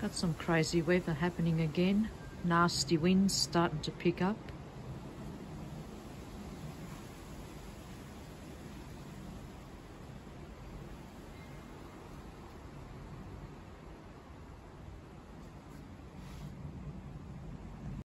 Got some crazy weather happening again. Nasty winds starting to pick up.